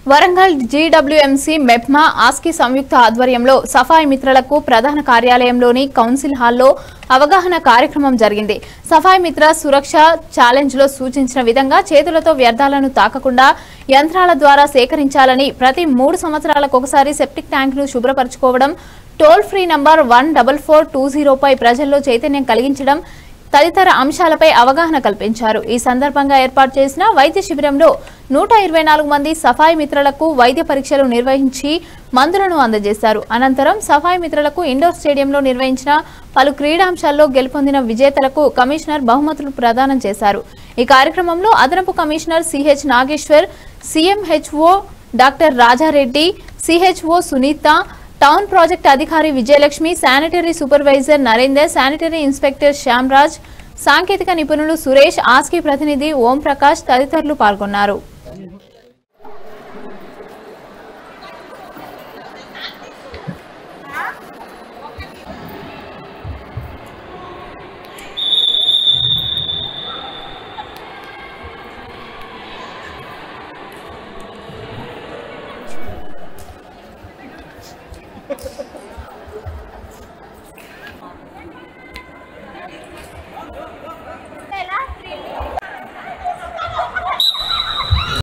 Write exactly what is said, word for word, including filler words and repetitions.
Warangal GWMC MEPMA ASCI సంయుక్త ఆధ్వర్యంలో సఫాయి మిత్రులకు ప్రధాన కార్యాలయంలోని కౌన్సిల్ హాల్లో అవగాహన కార్యక్రమం జరిగింది. సఫాయి మిత్ర సురక్ష ఛాలెంజ్ లో సూచించిన విధంగా చేతులతో వ్యర్థాలను తాకకుండా యంత్రాల ద్వారా సేకరించాలని, ప్రతి మూడు సంవత్సరాలకు ఒకసారి సెప్టిక్ ట్యాంక్ ను శుభ్రపరచుకోవడం, toll free number one double four two zero పై ప్రజల్లో చైతన్యం కలిగించడం తదితర అంశాలపై అవగాహన కల్పించారు. ఈ సందర్భంగా ఏర్పాటు చేసిన వైద్య శిబిరంలో నూట ఇరవై నాలుగు మంది సఫాయి మిత్రులకు వైద్య పరీక్షలు నిర్వహించి మందులను అందజేశారు. అనంతరం సఫాయి మిత్రులకు ఇండోర్ స్టేడియంలో నిర్వహించిన పలు క్రీడాంశాల్లో గెలుపొందిన విజేతలకు కమిషనర్ బహుమతులు ప్రదానం చేశారు. ఈ కార్యక్రమంలో అదనపు commissioner CH Nageshwar, CMHO doctor Rajareddy, CHO Sunitha, town project అధికారి Vijayalakshmi, sanitary supervisor Narender, sanitary inspector Shyamraj, సాంకేతిక నిపుణులు సురేష్, ఆస్కి ప్రతినిధి ఓం ప్రకాష్ తదితరులు పాల్గొన్నారు.